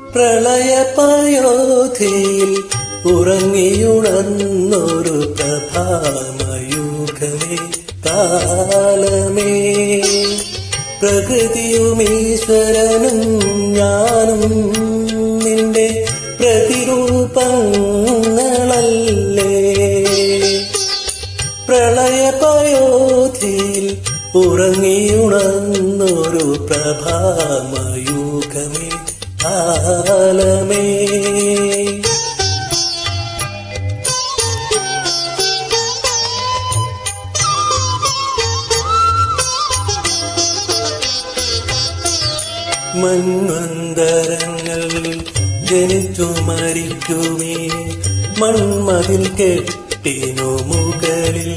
പ്രളയപയോധിയിൽ ഉറങ്ങിയുണർന്നൊരു പ്രഭാമയൂഖമേ കാലമേ, പ്രകൃതിയും ഈശ്വരനും ഞാനും നിന്റെ പ്രതിരൂപങ്ങളല്ലേ. പ്രളയപയോധിയിൽ ഉറങ്ങിയുണർന്നൊരു പ്രഭാമയൂഖമേ കാലമേ. മന്വന്തരങ്ങൾ ജനിച്ചു മരിക്കുമേ മൺമതിൽ കെട്ടിനു മുകളിൽ,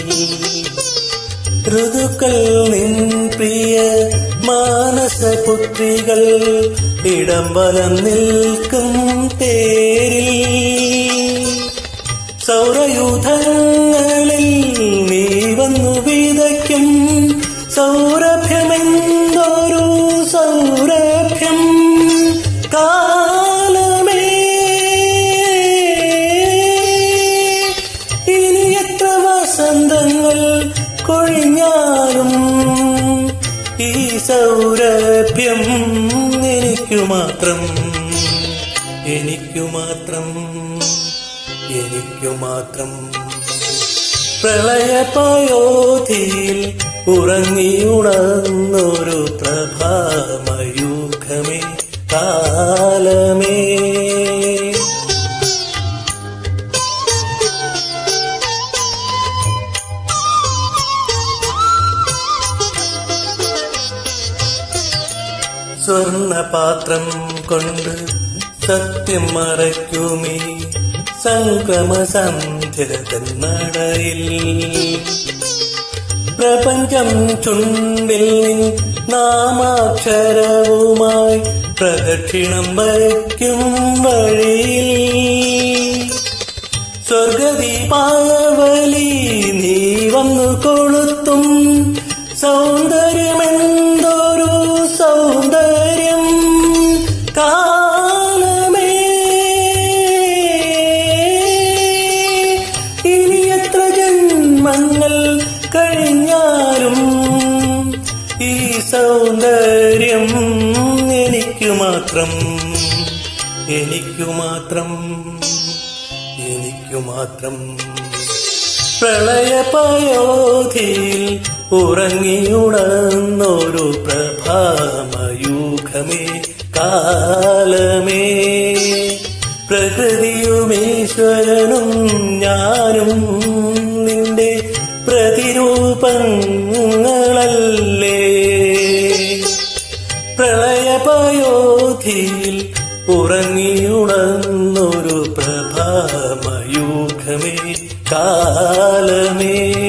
ഋതുക്കൾ നിൻ പ്രിയ മാനസപുത്രികൾ ഇടം വലം നിൽക്കും തേരിൽ. സൗരയൂഥങ്ങളിൽ നീ വന്നു വിതയ്ക്കും സൗരഭ്യമെന്തൊരു സൗരഭ്യം കാലമേ. ഇനി എത്ര വസന്തങ്ങൾ കൊഴിഞ്ഞാലും ഈ സൗരഭ്യം എനിക്കു മാത്രം, എനിക്കു മാത്രം, എനിക്കു മാത്രം. പ്രളയപയോധിയിൽ ഉറങ്ങിയുണർന്നൊരു പ്രഭാമയൂഖമേ കാലമേ. സ്വർണപാത്രം കൊണ്ട് സത്യം മറയ്ക്കുമേ സംക്രമസന്ധ്യതൻ നടയിൽ, പ്രപഞ്ചം ചുണ്ടിൽ നാമാക്ഷരവുമായി പ്രദക്ഷിണം വയ്ക്കും വഴിയിൽ. സ്വർഗദീപാവലി നീ വന്നു കൊളുത്തും സൗന്ദര്യമെന്തൊരു സൗന്ദര്യം കാലമേ. ഇനി എത്ര ജന്മങ്ങൾ കഴിഞ്ഞാലും ഈ സൗന്ദര്യം എനിക്കു മാത്രം, എനിക്കു മാത്രം, എനിക്കു മാത്രം. പ്രളയപയോധിയിൽ ഉറങ്ങിയുണർന്നൊരു പ്രഭാമയൂഖമേ കാലമേ, പ്രകൃതിയും ഈശ്വരനും ഞാനും നിന്റെ പ്രതിരൂപങ്ങളല്ലേ. പ്രളയപയോധിയിൽ ഉറങ്ങിയുണർന്നൊരു പ്രഭാമയൂഖമേ കാലമേ.